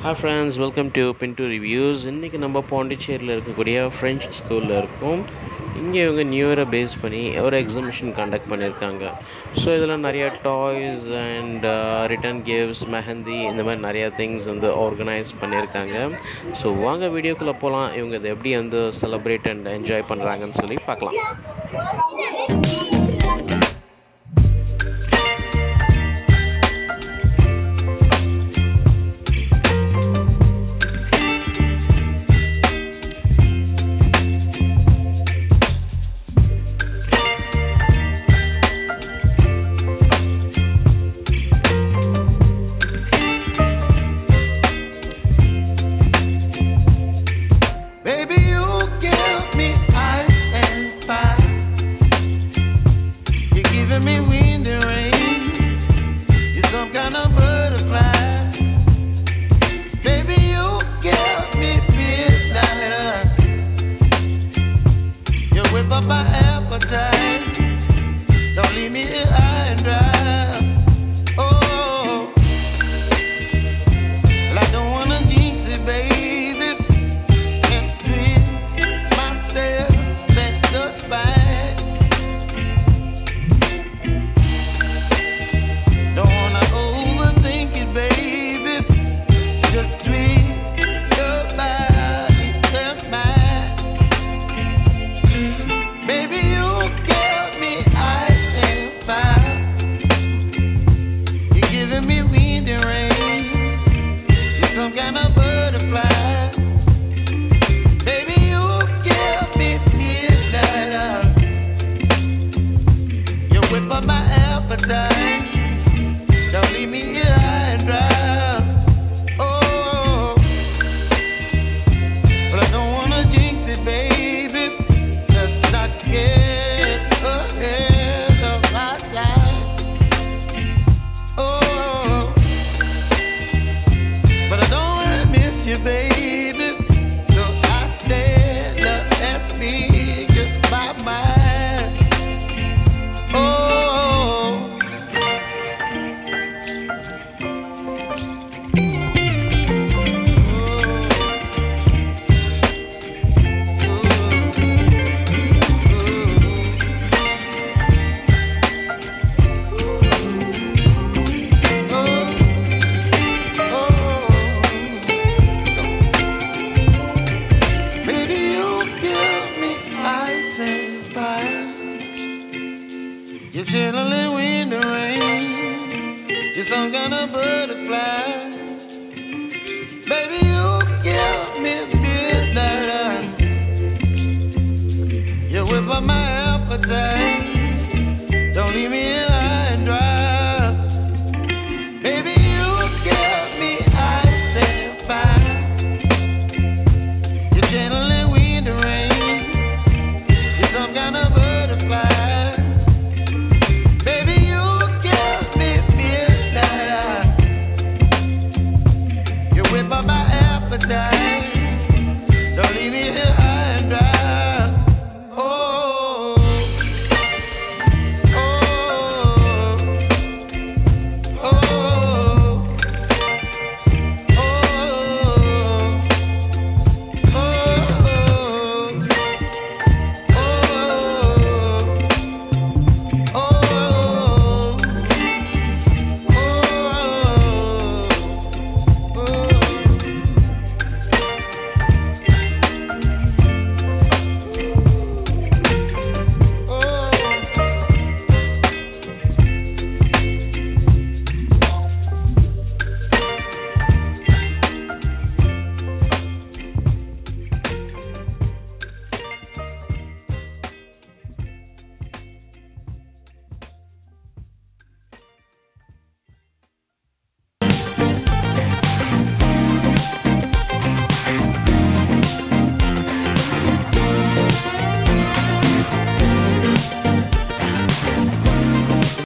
Hi friends, welcome to Pinto Reviews. இன்னைக்கு நம்ம பாண்டிச்சேரியில் இருக்கக்கூடிய ஃப்ரெஞ்ச் ஸ்கூலில் இருக்கோம். இங்கே இவங்க நியூ இயரை பேஸ் பண்ணி ஒரு எக்ஸிபிஷன் கண்டக்ட் பண்ணியிருக்காங்க. ஸோ இதில் நிறையா toys and return gifts, mehndi, இந்த மாதிரி நிறையா திங்ஸ் வந்து ஆர்கனைஸ் பண்ணியிருக்காங்க. ஸோ வாங்க வீடியோக்குள்ளே போகலாம். இவங்க இதை எப்படி வந்து செலிப்ரேட் அண்ட் என்ஜாய் பண்ணுறாங்கன்னு சொல்லி பார்க்கலாம். My appetite, don't leave me here high and dry. Oh, well, I don't wanna jinx it, baby, and twist myself at the spine. Don't wanna overthink it, baby, it's just twist your body and mine. Some kind of butterfly, baby, you give me midnight. You whip up my appetite, don't leave me here high and dry. Oh, but I don't wanna jinx it, baby. Let's not get ahead of my time. Oh, but I don't wanna miss you, baby. So I stand up and speak my mind. Oh. You're chilling in the rain. You're some kind of butterfly. Baby, you give me midnight. You whip up my appetite. Don't leave me